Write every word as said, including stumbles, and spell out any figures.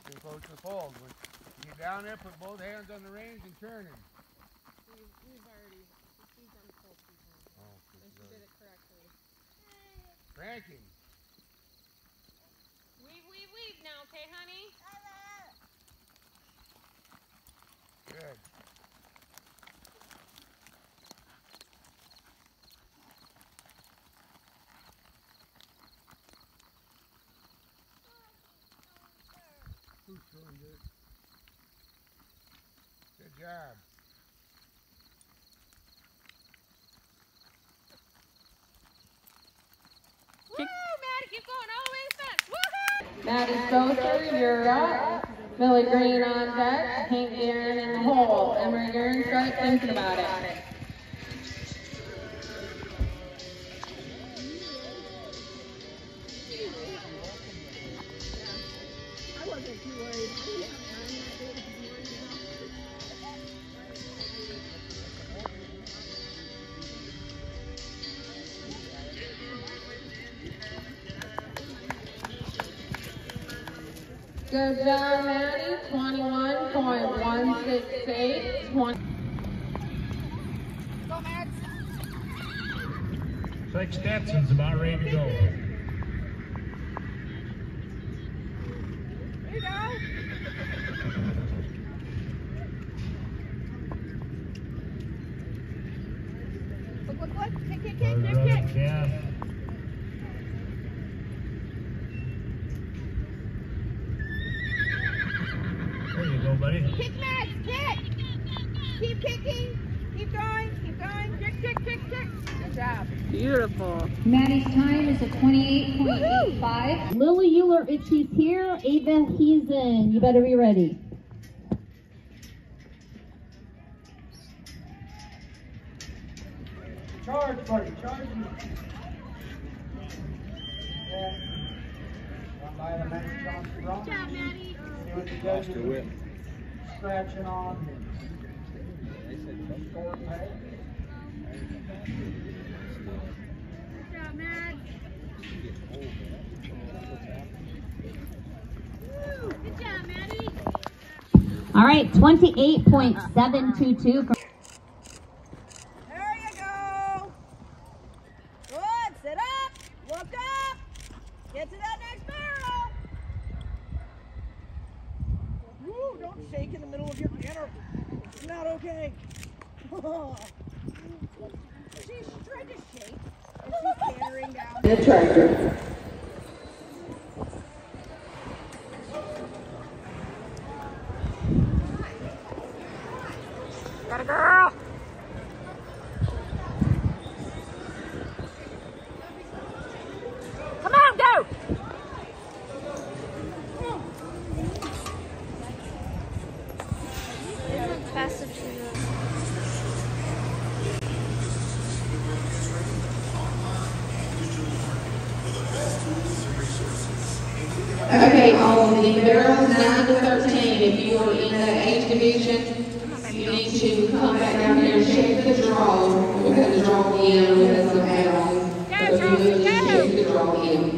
Stay close to the fold. When you get down there, put both hands on the reins and turn him. We've, we've already, she's on the pole two times. Oh, and she did it correctly. Crank him. Weave, weave, weave now, okay, honey? Good. Who's doing good? Good job. Woo, Maddie, keep going all the way to the fence. Woohoo! Maddie Stoker, you're up. Millie Green on deck. Hank Aaron in the hole. Emery Aaron, start thinking about it. I wasn't too worried. Good job, Maddie. twenty-one point one six eight. twenty. Go, Mads. Looks like Stetson's about ready to go. There you go. Look, look, look. Kick, kick, kick. There, kick. Yeah. There you go, buddy. Kick, Mads, kick. Keep kicking. Keep going. Keep going. Kick, kick, kick, kick. Good job. Beautiful. Maddie's time is a twenty-eight point eight five. Lily Euler, if she's here, Ava Heason, you better be ready. Charge, buddy, charge me. Yeah. Run by the man, John Strong. Good job, Maddie. See what he does to it. Scratching on. Short peg. Good job, Mads. Woo, good job, Maddie. All right, twenty-eight point seven two two. There you go. Good. Sit up. Look up. Get to that next barrel. Woo, don't shake in the middle of your canter. It's not okay. She's trying to shake and she's cantering down. The tractor. Got a girl. Come on, go. Faster to Okay, all of the barrels nine to thirteen. If you are in that age division, you need to come back down here and shake the draw. We're going to draw in with some add-ons. So if you would just shake the draw in.